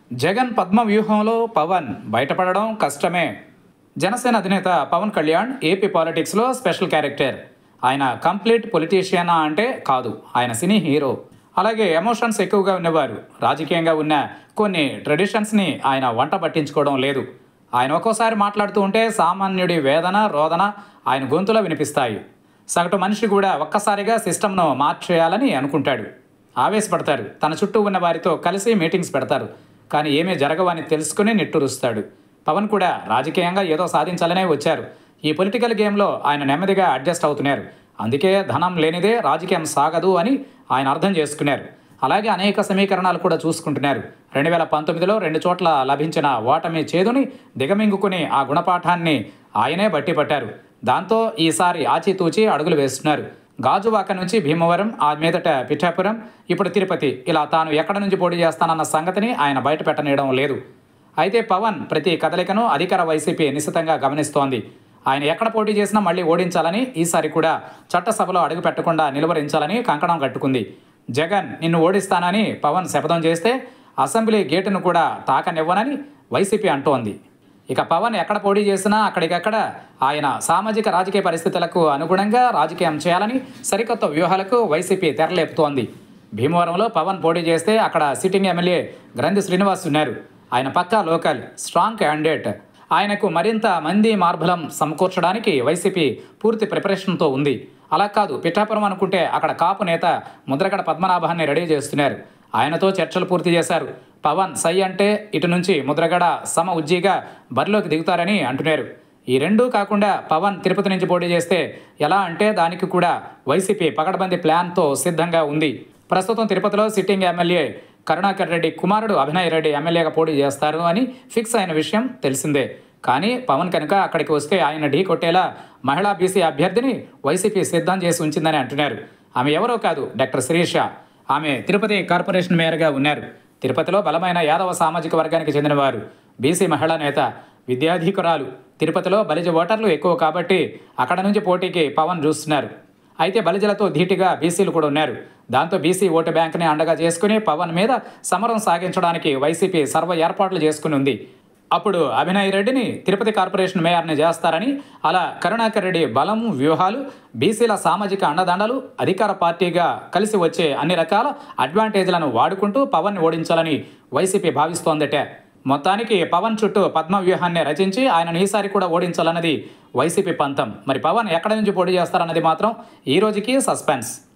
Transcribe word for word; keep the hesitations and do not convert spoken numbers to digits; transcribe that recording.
జగన్ పద్మ వ్యూహంలో పవన్ బయటపడడం కష్టమే. జనసేన అధినేత పవన్ కళ్యాణ్ ఏపీ పాలిటిక్స్లో స్పెషల్ క్యారెక్టర్. ఆయన కంప్లీట్ పొలిటీషియనా అంటే కాదు, ఆయన సినీ హీరో. అలాగే ఎమోషన్స్ ఎక్కువగా ఉన్నవారు. రాజకీయంగా ఉన్న కొన్ని ట్రెడిషన్స్ని ఆయన వంట పట్టించుకోవడం లేదు. ఆయన ఒక్కోసారి మాట్లాడుతూ ఉంటే సామాన్యుడి వేదన రోదన ఆయన గొంతులో వినిపిస్తాయి. సగటు మనిషి కూడా ఒక్కసారిగా సిస్టమ్ను మార్చేయాలని అనుకుంటాడు. ఆవేశపడతారు. తన చుట్టూ ఉన్న వారితో కలిసి మీటింగ్స్ పెడతారు. కానీ ఏమీ జరగవని తెలుసుకుని నిట్టూరుస్తాడు. పవన్ కూడా రాజకీయంగా ఏదో సాధించాలనే వచ్చారు. ఈ పొలిటికల్ గేమ్లో ఆయన నెమ్మదిగా అడ్జస్ట్ అవుతున్నారు. అందుకే ధనం లేనిదే రాజకీయం సాగదు అని ఆయన అర్థం చేసుకున్నారు. అలాగే అనేక సమీకరణాలు కూడా చూసుకుంటున్నారు. రెండు వేల పంతొమ్మిదిలో రెండు చోట్ల లభించిన ఓటమి చేదుని దిగమింగుకుని ఆ గుణపాఠాన్ని ఆయనే బట్టి పట్టారు. దాంతో ఈసారి ఆచితూచి అడుగులు వేస్తున్నారు. గాజువాక నుంచి భీమవరం, ఆ మీదట పిఠాపురం, ఇప్పుడు తిరుపతి, ఇలా తాను ఎక్కడ నుంచి పోటీ చేస్తానన్న సంగతిని ఆయన బయట పెట్టనీయడం లేదు. అయితే పవన్ ప్రతి కదలికను అధికార వైసీపీ నిశితంగా గమనిస్తోంది. ఆయన ఎక్కడ పోటీ చేసినా మళ్ళీ ఓడించాలని, ఈసారి కూడా చట్టసభలో అడుగు పెట్టకుండా నిలువరించాలని కంకణం కట్టుకుంది. జగన్ నిన్ను ఓడిస్తానని పవన్ శపథం చేస్తే అసెంబ్లీ గేటును కూడా తాకనివ్వనని వైసీపీ అంటోంది. ఇక పవన్ ఎక్కడ పోటీ చేసినా అక్కడికక్కడ ఆయన సామాజిక రాజకీయ పరిస్థితులకు అనుగుణంగా రాజకీయం చేయాలని సరికొత్త వ్యూహాలకు వైసీపీ తెరలేపుతోంది. భీమవరంలో పవన్ పోటీ చేస్తే అక్కడ సిట్టింగ్ ఎమ్మెల్యే గ్రంథి శ్రీనివాస్ ఉన్నారు. ఆయన పక్కా లోకల్, స్ట్రాంగ్ క్యాండిడేట్. ఆయనకు మరింత మంది మార్బలం సమకూర్చడానికి వైసీపీ పూర్తి ప్రిపరేషన్తో ఉంది. అలా కాదు, పిఠాపురం అనుకుంటే అక్కడ కాపు నేత ముద్రగడ పద్మనాభాన్ని రెడీ చేస్తున్నారు. ఆయనతో చర్చలు పూర్తి చేశారు. పవన్ సై అంటే ఇటు నుంచి ముద్రగడ సమ ఉజ్జీగా బరిలోకి దిగుతారని అంటున్నారు. ఈ రెండూ కాకుండా పవన్ తిరుపతి నుంచి పోటీ చేస్తే ఎలా అంటే దానికి కూడా వైసీపీ పకడ్బందీ ప్లాన్తో సిద్ధంగా ఉంది. ప్రస్తుతం తిరుపతిలో సిట్టింగ్ ఎమ్మెల్యే కరుణాకర్ రెడ్డి కుమారుడు అభినయ్ రెడ్డి ఎమ్మెల్యేగా పోటీ చేస్తారు అని ఫిక్స్ అయిన విషయం తెలిసిందే. కానీ పవన్ కనుక అక్కడికి వస్తే ఆయన ఢీ కొట్టేలా మహిళా బీసీ అభ్యర్థిని వైసీపీ సిద్ధం చేసి ఉంచిందని అంటున్నారు. ఆమె ఎవరో కాదు, డాక్టర్ శిరీష. ఆమె తిరుపతి కార్పొరేషన్ మేయర్గా ఉన్నారు. తిరుపతిలో బలమైన యాదవ సామాజిక వర్గానికి చెందినవారు. బీసీ మహిళా నేత, విద్యాధికురాలు. తిరుపతిలో బలిజ ఓటర్లు ఎక్కువ కాబట్టి అక్కడ నుంచి పోటీకి పవన్ చూస్తున్నారు. అయితే బలిజలతో ధీటుగా బీసీలు కూడా ఉన్నారు. దాంతో బీసీ ఓటు బ్యాంక్ని అండగా చేసుకుని పవన్ మీద సమరం సాగించడానికి వైసీపీ సర్వ ఏర్పాట్లు చేసుకుని ఉంది. అప్పుడు అభినయ్ రెడ్డిని తిరుపతి కార్పొరేషన్ మేయర్ని చేస్తారని, అలా కరుణాకర్ రెడ్డి బలం, వ్యూహాలు, బీసీల సామాజిక అండదండలు, అధికార పార్టీగా కలిసి వచ్చే అన్ని రకాల అడ్వాంటేజ్లను వాడుకుంటూ పవన్ని ఓడించాలని వైసీపీ భావిస్తోందట. మొత్తానికి పవన్ చుట్టూ పద్మ వ్యూహాన్ని రచించి ఆయనను ఈసారి కూడా ఓడించాలన్నది వైసీపీ పంతం. మరి పవన్ ఎక్కడి నుంచి పోటీ చేస్తారన్నది మాత్రం ఈ రోజుకి సస్పెన్స్.